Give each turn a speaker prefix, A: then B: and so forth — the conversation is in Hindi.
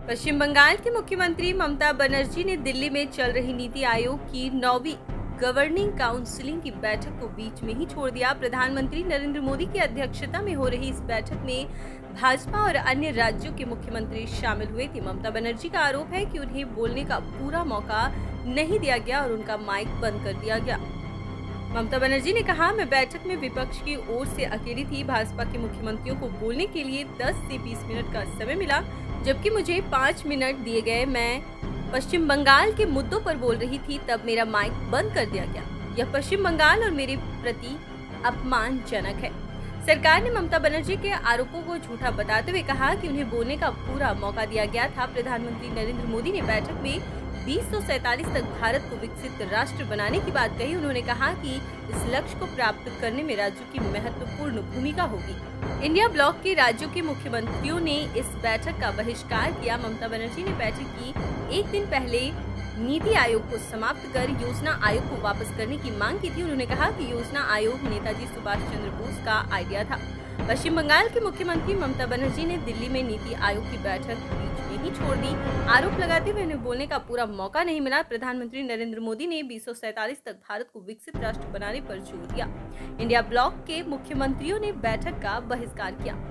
A: पश्चिम बंगाल की मुख्यमंत्री ममता बनर्जी ने दिल्ली में चल रही नीति आयोग की 9वीं गवर्निंग काउंसिलिंग की बैठक को बीच में ही छोड़ दिया। प्रधानमंत्री नरेंद्र मोदी की अध्यक्षता में हो रही इस बैठक में भाजपा और अन्य राज्यों के मुख्यमंत्री शामिल हुए थे। ममता बनर्जी का आरोप है कि उन्हें बोलने का पूरा मौका नहीं दिया गया और उनका माइक बंद कर दिया गया। ममता बनर्जी ने कहा, मैं बैठक में विपक्ष की ओर से अकेली थी। भाजपा के मुख्यमंत्रियों को बोलने के लिए 10 से 20 मिनट का समय मिला, जबकि मुझे 5 मिनट दिए गए। मैं पश्चिम बंगाल के मुद्दों पर बोल रही थी, तब मेरा माइक बंद कर दिया गया। यह पश्चिम बंगाल और मेरे प्रति अपमानजनक है। सरकार ने ममता बनर्जी के आरोपों को झूठा बताते हुए कहा कि उन्हें बोलने का पूरा मौका दिया गया था। प्रधानमंत्री नरेंद्र मोदी ने बैठक में 2047 तक भारत को विकसित राष्ट्र बनाने की बात कही। उन्होंने कहा कि इस लक्ष्य को प्राप्त करने में राज्यों की महत्वपूर्ण भूमिका होगी। इंडिया ब्लॉक के राज्यों के मुख्यमंत्रियों ने इस बैठक का बहिष्कार किया। ममता बनर्जी ने बैठक की एक दिन पहले नीति आयोग को समाप्त कर योजना आयोग को वापस करने की मांग की थी। उन्होंने कहा कि योजना आयोग नेताजी सुभाष चंद्र बोस का आइडिया था। पश्चिम बंगाल के मुख्यमंत्री ममता बनर्जी ने दिल्ली में नीति आयोग की बैठक बीच में ही छोड़ दी। आरोप लगाते हुए उन्हें बोलने का पूरा मौका नहीं मिला। प्रधानमंत्री नरेंद्र मोदी ने 2047 तक भारत को विकसित राष्ट्र बनाने पर जोर दिया। इंडिया ब्लॉक के मुख्यमंत्रियों ने बैठक का बहिष्कार किया।